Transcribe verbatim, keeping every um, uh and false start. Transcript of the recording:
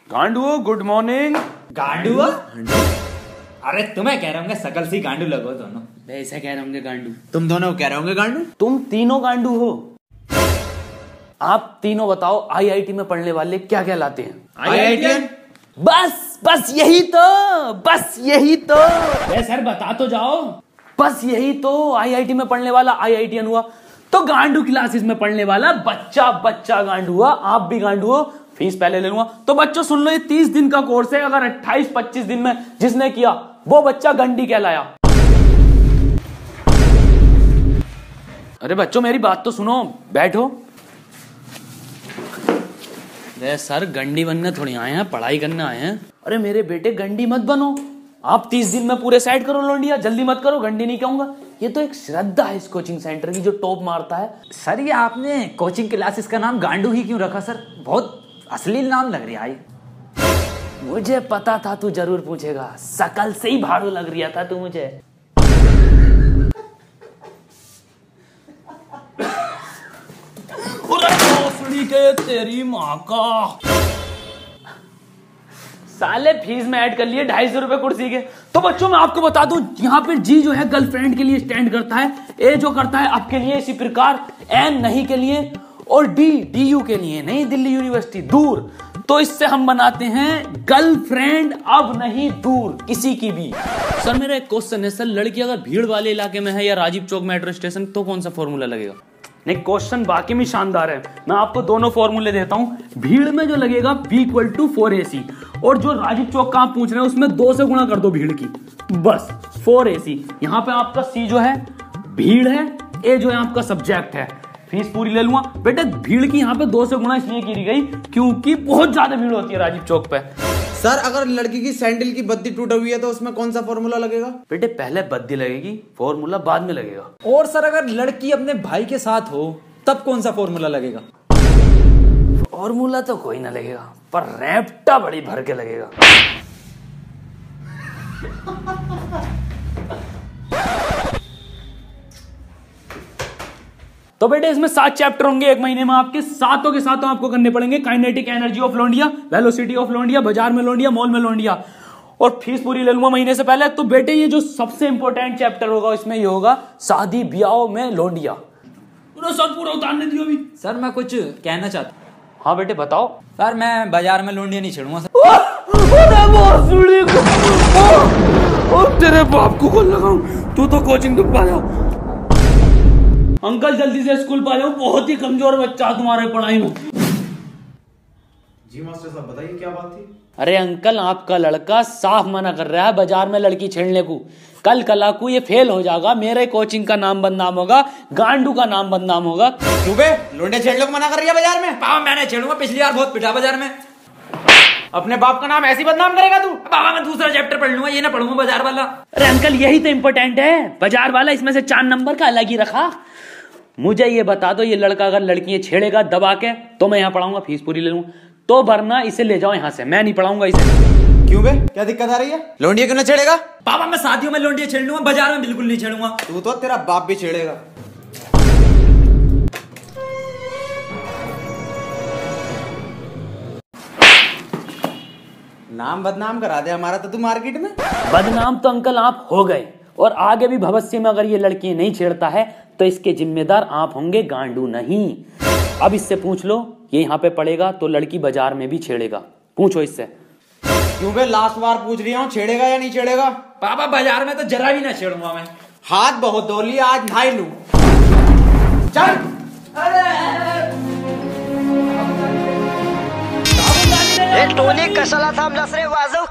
गांडू good morning. गांडू? अरे तुम्हें कह रहे होंगे सकल सी गांडू लगो दोनों। ऐसे कह रहे होंगे गांडू। तुम दोनों कह रहे होंगे गांडू। तुम तीनों गांडू हो। आप तीनों बताओ आईआईटी में पढ़ने वाले क्या कहलाते हैं? आईआईटीएन? बस बस यही तो बस यही तो ए सर बता तो जाओ। बस यही तो आईआईटी में पढ़ने वाला आईआईटीएन हुआ। तो गांडू क्लासेस में पढ़ने वाला बच्चा बच्चा गांडू हुआ। आप भी गांडू हो। फीस पहले ले लूंगा। तो बच्चों सुन लो, ये तीस दिन का कोर्स है। अगर अट्ठाईस पच्चीस दिन में जिसने किया वो बच्चा गंडी कहलाया। अरे बच्चों मेरी बात तो सुनो, बैठो। अरे सर गंडी बनने थोड़ी आए हैं, पढ़ाई करने आए हैं। अरे मेरे बेटे गंडी मत बनो। आप तीस दिन में पूरे सेट करो लौंडिया, जल्दी मत करो। गंडी नहीं कहूंगा। ये तो एक श्रद्धा है इस कोचिंग सेंटर की जो टॉप मारता है। सर ये आपने कोचिंग क्लासेस का नाम गांडू ही क्यों रखा सर? बहुत अश्लील नाम लग रहा है। मुझे पता था तू जरूर पूछेगा। सकल से ही भाड़ू लग रहा था तू मुझे। के तेरी माँ का साले फीस में ऐड कर लिए ढाई सौ रुपए कुर्सी के। तो बच्चों मैं आपको बता दूं, यहाँ पे जी जो है गर्लफ्रेंड के लिए स्टैंड करता है, ए जो करता है आपके लिए, इसी प्रकार एन नहीं के लिए, और डी डी यू के लिए नहीं, दिल्ली यूनिवर्सिटी दूर। तो इससे हम बनाते हैं गर्लफ्रेंड अब नहीं दूर किसी की भी। सर मेरा एक क्वेश्चन है, सर लड़की अगर भीड़ वाले इलाके में है या राजीव चौक मेट्रो स्टेशन तो कौन सा फॉर्मूला लगेगा? नहीं क्वेश्चन बाकी में शानदार है। मैं आपको दोनों फॉर्मूले देता हूं। भीड़ में जो लगेगा B equal to four A C, और जो राजीव चौक का आप पूछ रहे हैं उसमें दो से गुणा कर दो भीड़ की, बस फोर ए सी। यहाँ पे आपका सी जो है भीड़ है, ए जो है आपका सब्जेक्ट है। फीस पूरी ले लूंगा बेटे। भीड़ की यहाँ पे दो से गुणा इसलिए की गई क्योंकि बहुत ज्यादा भीड़ होती है राजीव चौक पे। सर अगर लड़की की सैंडल की बत्ती टूटी हुई है तो उसमें कौन सा फॉर्मूला लगेगा? बेटे पहले बत्ती लगेगी, फॉर्मूला बाद में लगेगा। और सर अगर लड़की अपने भाई के साथ हो तब कौन सा फॉर्मूला लगेगा? फॉर्मूला तो कोई ना लगेगा, पर रैप्टा बड़ी भर के लगेगा। तो बेटे इसमें सात चैप्टर होंगे एक महीने में आपके। सातों के सातों आपको करने पड़ेंगे। काइनेटिक एनर्जी ऑफ लौंडिया, वेलोसिटी ऑफ लौंडिया, बाजार में लौंडिया, मॉल में लौंडिया, और फीस पूरी ले लूंगा महीने से पहले। तो बेटे ये जो सबसे इंपॉर्टेंट चैप्टर होगा इसमें ये होगा शादी ब्याह में लौंडिया। पूरा सब पूरा उतारने दियो अभी। सर मैं कुछ कहना चाहता हूँ। हाँ बेटे बताओ। सर मैं बाजार में लौंडिया नहीं छेड़ूंगा सर। और तेरे बाप को कौन लगाऊं? तू तो कोचिंग दुख पा जाओ। अंकल जल्दी से स्कूल पा जाओ, बहुत ही कमजोर बच्चा तुम्हारे पढ़ाई में। जी मास्टर साहब बताइए क्या बात थी? अरे अंकल आपका लड़का साफ मना कर रहा है बाजार में लड़की छेड़ने को। कल कला को ये फेल हो जाएगा, मेरे कोचिंग का नाम बदनाम होगा, गांडू का नाम बदनाम होगा। क्यों बे? लोंडे छेड़ने को मना कर रही है बाजार में? पापा मैंने छेड़ूंगा, पिछली बार बहुत पिटा बाजार में। अपने बाप का नाम ऐसी बदनाम करेगा तू? पापा मैं दूसरा चैप्टर पढ़ लूंगा, ये ना पढ़ूंगा बाजार वाला। अरे अंकल यही तो इम्पोर्टेंट है, बाजार वाला इसमें से चार नंबर का अलग ही रखा। मुझे ये बता दो, ये लड़का अगर लड़कियां छेड़ेगा दबा के तो मैं यहाँ पढ़ाऊंगा, फीस पूरी ले लूंगा। तो वरना इसे ले जाओ यहाँ से, मैं नहीं पढ़ाऊंगा इसे। क्यों बे? क्या दिक्कत आ रही है? लोंडिया क्यों ना छेड़ेगा? पापा मैं शादियों में लोंडिया छेड़ लूंगा, बाजार में बिल्कुल नहीं छेड़ूंगा। तू तो तेरा बाप भी छेड़ेगा। नाम बदनाम करा दे हमारा तो तू मार्केट में। बदनाम तो अंकल आप हो गए, और आगे भी भविष्य में अगर ये लड़की नहीं छेड़ता है तो इसके जिम्मेदार आप होंगे, गांडू नहीं। अब इससे पूछ लो, ये यहाँ पे पड़ेगा तो लड़की बाजार में भी छेड़ेगा। पूछो इससे। क्यों बे? लास्ट बार पूछ रही हूँ, छेड़ेगा या नहीं छेड़ेगा? पापा बाजार में तो जरा भी ना छेड़ूंगा मैं। हाथ बहुत धो लिया, आज नहा लू। चल। टोनी कशाला थांबलास रे वाजव.